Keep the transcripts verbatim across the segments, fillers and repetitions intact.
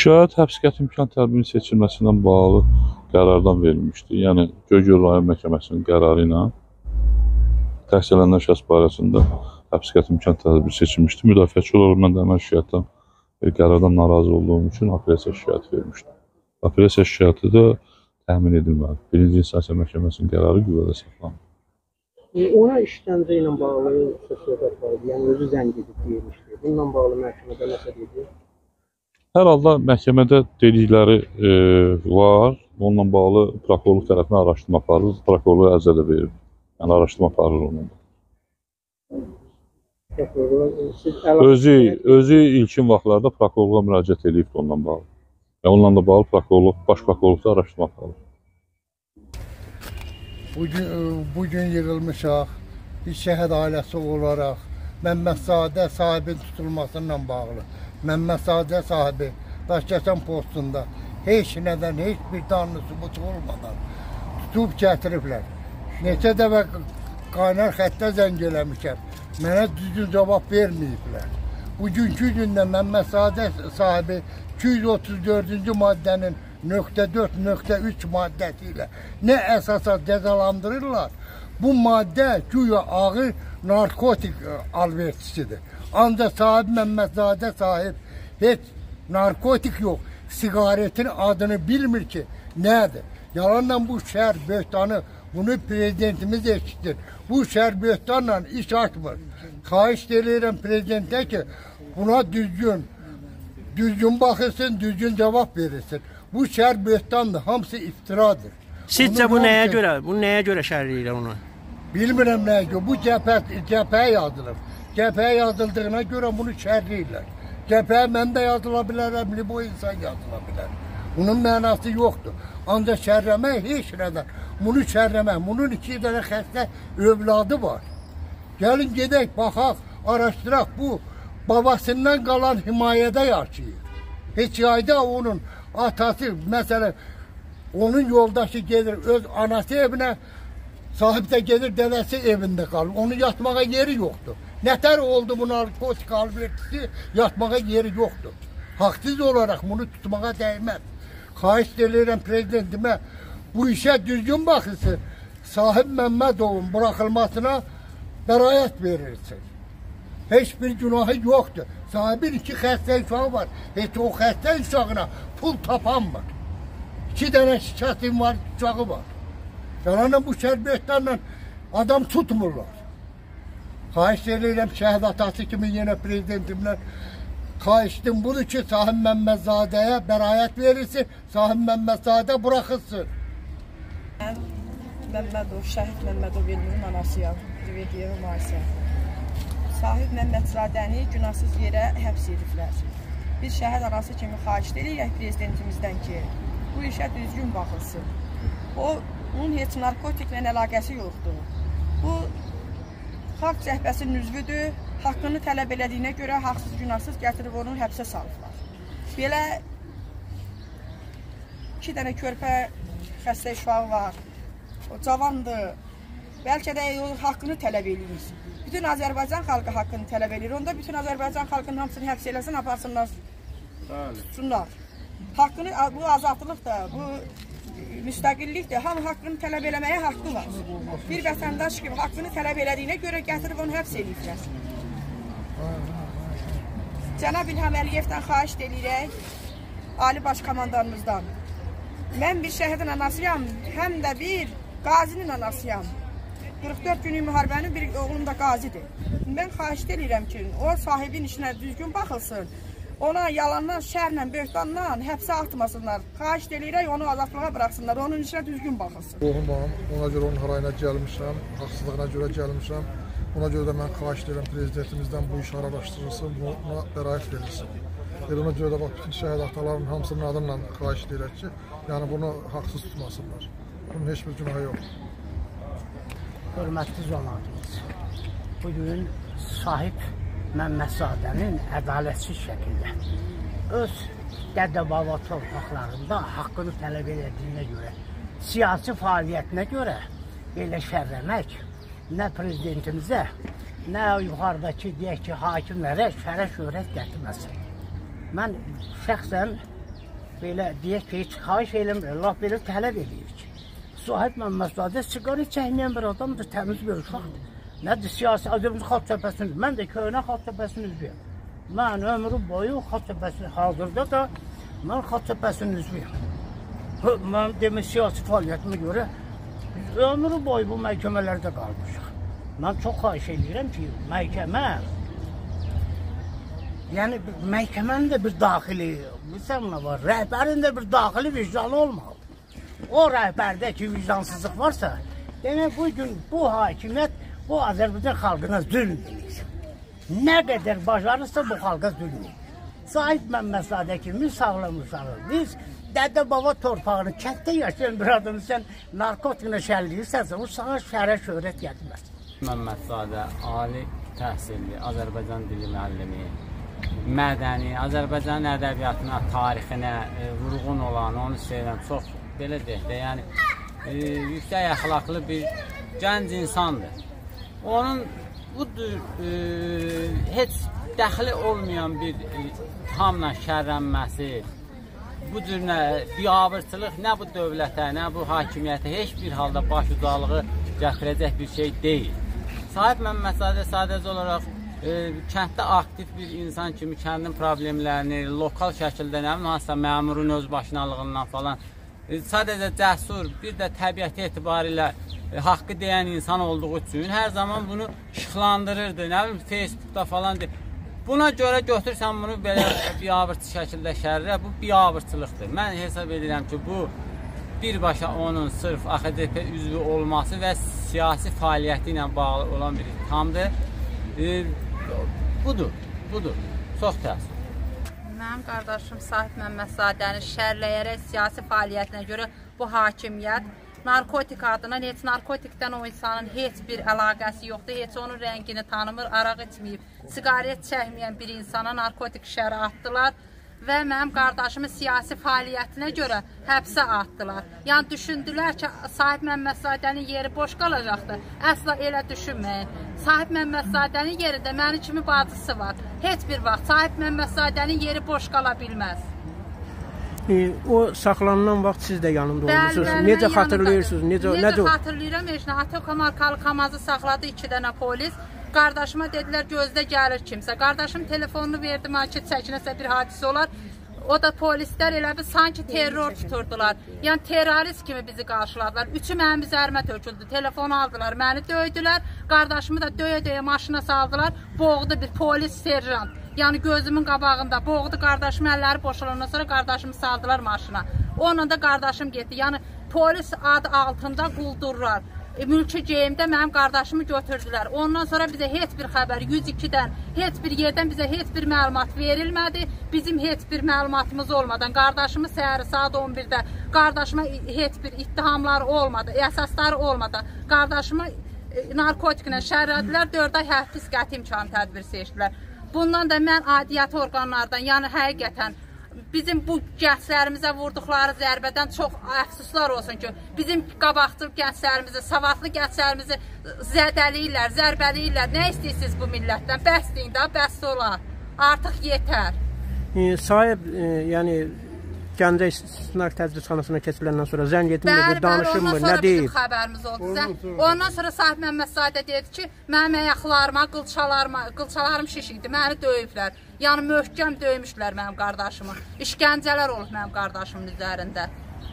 Şikayət həbs qəti imkan tədbirinin seçilməsindən bağlı qərardan verilmişdi. Yəni, Göygöl rayon məhkəməsinin qərarı ilə təqsirlənən şəxs barəsində həbs qəti imkan tədbiri seçilmişdi. Müdafiəçi olaraq mən də həmən şikayətdən qərardan narazı olduğum üçün apellyasiya şikayəti vermişdim. Apellyasiya şikayəti də təmin edilmədi. Birinci instansiya məhkəməsinin qərarı qüvvədə saxlanıldı. E, ona işgəncə ilə bağlı söhbət var idi, yəni özü zəng edib deyilmişdi. Bununla bağlı məhkəmədə nəsə dedi? Hər halda məhkəmədə dedikləri e, var. Onunla bağlı prokurorluq tərəfindən araşdırma aparır. Prokurorluq ərizə də verir. Yəni araşdırma aparır onunla. Özü, özü ilkin vaxtlarda prokurorluğa müraciət edib onunla bağlı. Yəni onunla da bağlı prokurorluq, baş prokurorluqda araşdırma aparır. Bugün, bugün yığılmışaq, bir şəhid ailəsi olaraq Məmmədzadə sahibin tutulmasıyla bağlı. Məmmədzadə sahibi Daşkəsən postunda heç nədən, heç bir danlı sübutu olmadan tutub gətiriblər. Neçə dəfə qaynar xəttə zəng eləmişəm, mənə düzgün cavab verməyiblər. Bugünkü gündə Məmmədzadə sahibi iki yüz otuz dördüncü maddənin nöqtə dörd nöqtə üç maddəsi ilə nə əsasa cəzalandırırlar? Bu maddə güya ağır narkotik alverçisidir. Ancaq sahib Məmmədzadə sahib heç narkotik yox, sigaretin adını bilmir ki, nədir? Yalanla bu şəhər böhtanı, bunu prezidentimiz eşitdir. Bu şəhər böhtanla iş açmır. Xahiş edirəm prezidentə ki, buna düzgün, düzgün baxılsın, düzgün cavab verilsin. Bu şəhər böhtandır, hamısı iftiradır. Sizcə bu nəyə görə, bu nəyə görə şərhləyirlər onu? Bilmirəm nəyə görə, bu cəbhəyə yazılır. Cəbhəyə yazıldığına görə bunu şərhləyirlər. Cəbhəyə mən də yazıla bilərəm, bu insan yazıla bilər. Bunun mənası yoxdur. Ancaq şərləmək heç nədən. Bunu şərləmək, bunun iki dənə xəstə övladı var. Gəlin gedək, baxaq, araşdıraq, bu babasından qalan himayədə yaşayır. Heç yayda onun atası, məsələn, onun yoldaşı gedir öz anası evinə, sahib də gedir dədəsi evində qalır. Onun yatmağa yeri yoxdur. Nətər oldu bu narkotik alverçisi, yatmağa yeri yoxdur. Haqsız olaraq bunu tutmağa dəyməz. Xahiş edirəm prezidentimə bu işə düzgün baxılsın. Sahib Məmmədovun buraxılmasına bəraət verilsin. Heç bir günahı yoxdur. Sahibin iki xəstə uşağı var. Heç o xəstə uşağına pul tapanmır. İki dənə şikayətim var, uşağı var. Yalanla bu şərbətlərlə adam tutmurlar. Xahiş edirəm şəhid atası kimi yenə prezidentimlə xahişdim budur ki, Sahib Məmmədzadəyə bəraət verilsin, Sahib Məmmədzadə buraxılsın. Mən Məmmədov, şəhid Məmmədov Elminin anasıyam, Rivediyev Marsiya. Sahib Məmmədzadəni günahsız yerə həbs ediblər. Bir şəhid anası kimi xahiş edirik prezidentimizdən ki, bu işə düzgün baxılsın. O, onun heç narkotiklə əlaqəsi yoxdur. Bu, xalq cəhbəsinin üzvüdür, haqqını tələb elədiyinə görə haqsız günahsız gətirib onu həbsə salıblar. Belə iki dənə körpə xəstə uşağı var, o cavandır, bəlkə də o haqqını tələb eləyir. Bütün Azərbaycan xalqı haqqını tələb eləyir, onda bütün Azərbaycan xalqının hamısını həbs eləsin, aparsınlar, tutsunlar. Haqqını, bu azadlıq da, bu müstəqillikdir, hamı haqqını tələb eləməyə haqqı var. Bir vətəndaş kimi haqqını tələb elədiyinə görə gətirib onu həbs eləyirlər. Cənab İlham Əliyevdən xahiş edirək, Ali Baş Komandanımızdan. Mən bir şəhidin anasıyam, həm də bir qazinin anasıyam. qırx dörd günlük müharibənin bir oğlum da qazidir. Mən xahiş edirəm ki, o sahibin işinə düzgün baxılsın. Ona yalandan, şərlə, böhtandan həbsə atmasınlar. Xahiş edirək, onu azadlığa bıraxsınlar, onun işinə düzgün baxılsın. Qohumam, ona görə onun harayına gəlmişəm, haqsızlığına görə gəlmişəm. Ona görə də mən xahiş edirəm prezidentimizdən bu iş araşdırılsın, buna bəraət verilsin. Ona görə də bax, bütün şəhid ataların hamısının adından xahiş edirək ki, yəni bunu haqsız tutmasınlar. Bunun heç bir günahı yoxdur. Hörmətli cəmaətimiz, bugün sahib Məmmədzadənin ədalətsiz şəkildə öz dədə-baba torpaqlarında haqqını tələb edildiyinə görə, siyasi fəaliyyətinə görə belə şərləmək nə prezidentimizə, nə yuxarıdakı deyək ki, hakimlərə şərə şöhrət gətirməsin. Mən şəxsən belə deyək ki, heç xahiş eləmir, laf belə tələb edirik. Sahib Məmmədzadə siqaret çəkməyən bir adamdır, təmiz bir uşaqdır. Nədir siyasi, Azərbaycan Xalq Cəbhəsinin, mən də köhnə Xalq Cəbhəsinin üzvüyəm. Mən ömrü boyu Xalq Cəbhəsinin, hazırda da mən Xalq Cəbhəsinin üzvüyəm. Mən demək siyasi fəaliyyətimə görə biz ömrü boyu bu məhkəmələrdə qalmışıq. Mən çox xahiş edirəm ki, məhkəmə, yəni məhkəmənin də bir daxili, bilsən nə var, rəhbərin də bir daxili vicdanı olmalı. O rəhbərdə ki, vicdansızlıq varsa, demək bugün bu hakimiyyət bu Azərbaycan xalqına zülm edir. Nə qədər bacarırsa bu xalqa zülm edir. Sahib Məmmədzadə kimi sağlam uşaqıq. Biz dədə baba torpağını, kənddə yaşayan bir adamı sən narkotiklə şərləyirsən, o sana şərə şöhrət gətirməz. Məmmədzadə ali təhsilli, Azərbaycan dili müəllimi, mədəni, Azərbaycan ədəbiyyatına, tarixinə e, vurğun olan, onu sevirəm, çox belə deyək də, yəni e, yüksək əxlaqlı bir gənc insandır. Onun bu e, heç dəxli olmayan bir e, hamla şərrənməsi, bu cür nə biabırçılıq nə bu dövlətə, nə bu hakimiyyətə heç bir halda baş ucalığı gətirəcək bir şey deyil. Sahib Məmmədzadə sadəcə olaraq e, kənddə aktiv bir insan kimi kəndin problemlərini lokal şəkildə nə bilim, hansısa məmurun öz başınalığından falan e, sadəcə cəsur, bir də təbiəti etibarilə e, haqqı deyən insan olduğu üçün hər zaman bunu işıqlandırırdı, nə bilim, Facebookda falan deyir. Buna görə götürsən bunu belə biabırçı şəkildə şərrə, bu biabırçılıqdır. Mən hesab edirəm ki, bu birbaşa onun sırf A X C P üzvü olması və siyasi fəaliyyəti ilə bağlı olan bir ittihamdır. E, budur, budur. Çox təəssüf. Mənim qardaşım Sahib Məmmədzadəni şərləyərək siyasi fəaliyyətinə görə bu hakimiyyət narkotik adına, heç narkotikdən o insanın heç bir əlaqəsi yoxdur, heç onun rəngini tanımır, araq içməyib, siqaret çəkməyən bir insana narkotik şəri atdılar və mənim qardaşımın siyasi fəaliyyətinə görə həbsə atdılar. Yəni düşündülər ki, Sahib Məmmədzadənin yeri boş qalacaqdır. Əsla elə düşünməyin. Sahib Məmmədzadənin yerində mənim kimi bacısı var. Heç bir vaxt Sahib Məmmədzadənin yeri boş qala bilməz. E, o saxlanılan vaxt siz də yanında olmuşsunuz. Necə xatırlayırsınız? Necə, necə necə xatırlayıram? Atoko markalı kamazı saxladı iki dənə polis. Qardaşıma dedilər gözdə gəlir kimsə. Qardaşım telefonunu verdi, mən ki, çəkinəsə bir hadisə olar. O da polislər elə bir sanki terror tuturdular. Yəni terrorist kimi bizi qarşıladılar. Üçü mənim üzərimə töküldü. Telefonu aldılar, məni döydülər. Qardaşımı da döyə-döyə maşına saldılar. Boğdu bir polis serjant. Yəni gözümün qabağında boğdu qardaşımın, əlləri boşalandan sonra qardaşımı saldılar maşına. Onunla da qardaşım getdi. Yəni polis adı altında quldurlar. E, mülki geyimdə mənim qardaşımı götürdülər. Ondan sonra bizə heç bir xəbər, yüz ikidən, heç bir yerdən bizə heç bir məlumat verilmədi. Bizim heç bir məlumatımız olmadan, qardaşımı səhəri saat on birdə, qardaşıma heç bir ittihamları olmadı, əsasları olmadan, qardaşımı e, narkotiklə şərrədilər, dörd ay həbs qəti imkanı tədbir seçdilər. Bundan da mən aidiyyəti orqanlardan, yəni həqiqətən, bizim bu gənclərimizə vurduqları zərbədən çox əfsuslar olsun ki, bizim qabaqcıl gənclərimizi, savadlı gənclərimizi zədəliyirlər, zərbəliyirlər. Nə istəyirsiniz bu millətdən? Bəs deyin də, bəs olar. Artıq yetər. E, sahib, e, yəni Gəncə İstisnar Tədrisxanasına keçiləndən sonra zəng etmir, danışırmı, nə deyib? Bəli, bəli, ondan sonra bizim xəbərimiz oldu. Ondan sonra Sahib Məmmədzadə dedi ki, mənim əyaqlarıma, qılçalarıma, qılçalarım şiş idi, məni döyüblər. Yəni möhkəm döymüşlər mənim qardaşımı. İşgəncələr olub mənim qardaşımın üzərində.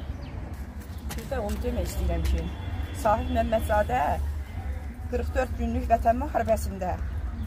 Bir də onu demək istəyirəm ki, Sahib Məmmədzadə qırx dörd günlük vətən müharibəsində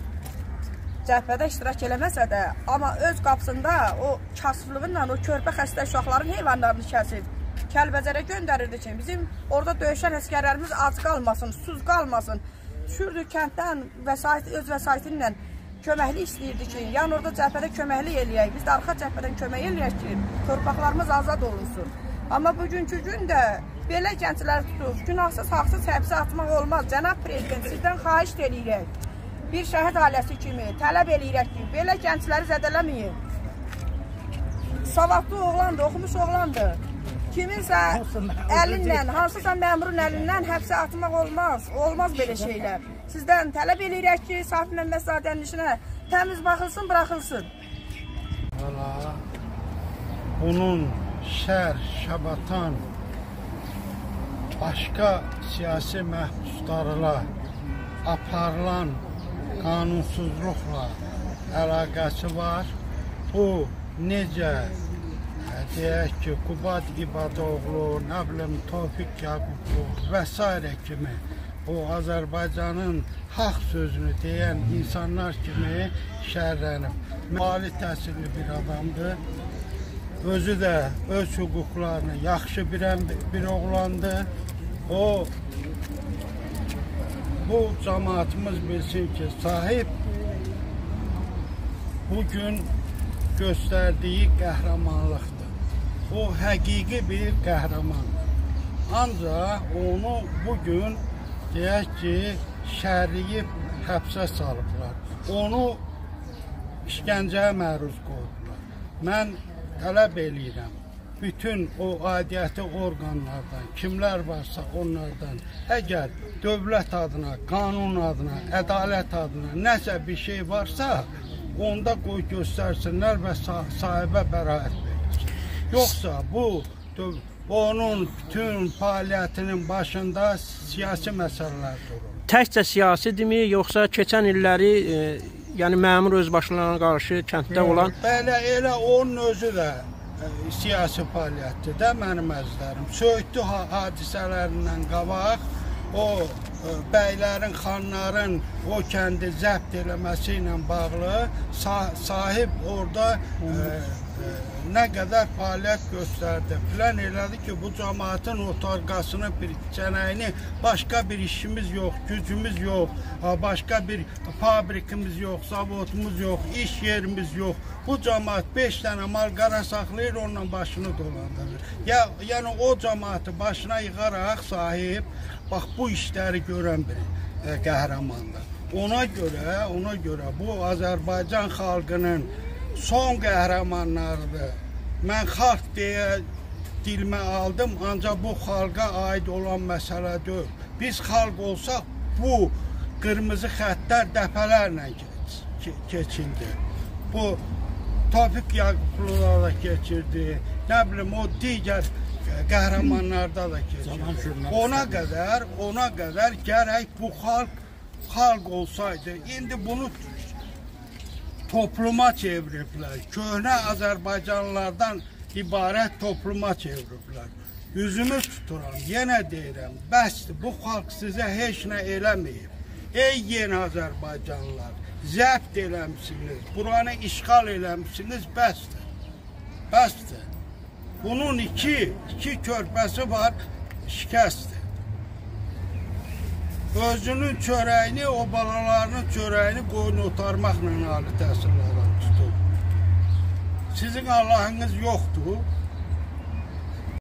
cəbhədə iştirak eləməsə də, amma öz qapısında o kasıflığınla o körpə xəstə uşaqların heyvanlarını kəsib, Kəlbəcərə göndərirdi ki, bizim orada döyüşən əskərlərimiz ac qalmasın, susuz qalmasın. Düşürdü kənddən vəsait, öz vəsaitinlə köməkli istəyirdi ki, yəni orada cəbhədə köməkli eləyək, biz də arxa cəbhədən kömək eləyək ki, torpaqlarımız azad olunsun. Amma bugünkü gün də belə gənclər tutub, günahsız, haqsız həbsə atmaq olmaz. Cənab Prezident, sizdən xahiş eləyirək. Bir şəhid ailəsi kimi tələb eləyirək ki, belə gəncləri zədələməyin. Savadlı oğlandır, oxumuş oğlandır. Kiminsə əlinlə, hansısa məmurun əlindən həbsə atmaq olmaz. Olmaz belə şeylər. Sizdən tələb eləyirək ki, Sahib Məmmədzadənin işinə təmiz baxılsın, bıraxılsın. Onun şər, şəbatan, başqa siyasi məhbuslarla aparılan qanunsuzluqla əlaqəsi var. Bu necə deyək ki, Qubad İbadoğlu, nə bilim Tofiq Yaqublu və s. kimi o Azərbaycanın haqq sözünü deyən insanlar kimi şərlənib. Ali təhsilli bir adamdır. Özü də öz hüquqlarını yaxşı bilən bir oğlandır. O, bu cəmaatımız bilsin ki, sahib bugün göstərdiyi qəhrəmanlıqdır. O, həqiqi bir qəhrəmandır. Ancaq onu bugün deyək ki, şərliyib həbsə salıblar. Onu işgəncəyə məruz qoydular. Mən tələb eləyirəm, bütün o aidiyyəti orqanlardan, kimlər varsa onlardan, əgər dövlət adına, qanun adına, ədalət adına nəsə bir şey varsa, onda qoy göstərsinlər və sahibə bəraət verilsin. Yoxsa bu, onun bütün fəaliyyətinin başında siyasi məsələlər durur. Təkcə siyasidirmi, yoxsa keçən illəri e, yəni məmur özbaşlarına qarşı kənddə olan? Belə, elə onun özü də e, siyasi fəaliyyətdir də mənim əzizlərim. Söğütlü hadisələrindən qabaq o e, bəylərin, xanların o kəndi zəbt eləməsi ilə bağlı sah sahib orada e, e, nə qədər fəaliyyət göstərdi. Plan elədi ki, bu cəmaatın otarqasını, bir çənəyini, başqa bir işimiz yox, gücümüz yox, başqa bir fabrikimiz yox, zavodumuz yox, iş yerimiz yox. Bu cəmaat beş dənə mal-qara saxlayır, onunla başını dolandırır. Ya, yəni o cəmaatı başına yığaraq sahib, bax bu işləri görən bir e, qəhrəmandır. Ona görə, ona görə bu Azərbaycan xalqının son qəhrəmanlarıdır. Mən xalq deyə dilimə aldım, ancaq bu xalqa aid olan məsələ deyil. Biz xalq olsaq, bu qırmızı xəttlər dəfələrlə keçildi. Bu Tofiq Yaqubluda da keçirdi, nə bilim o digər qəhrəmanlarda da keçirdi. Ona qədər, ona qədər gərək bu xalq xalq olsaydı, indi bunu topluma çeviriblər. Köhnə Azərbaycanlılardan ibarət topluma çeviriblər. Üzümü tuturam, yenə deyirəm, bəsdir, bu xalq sizə heç nə eləməyib. Ey yeni Azərbaycanlılar, zəbt eləmişsiniz, buranı işğal eləmişsiniz, bəsdir. Bəsdir. Bunun iki, iki körpəsi var, şikəsdir. Özünün çörəyini, o balalarının çörəyini qoyun otarmaqla ali təhsillərdən tutur. Sizin Allahınız yoxdur.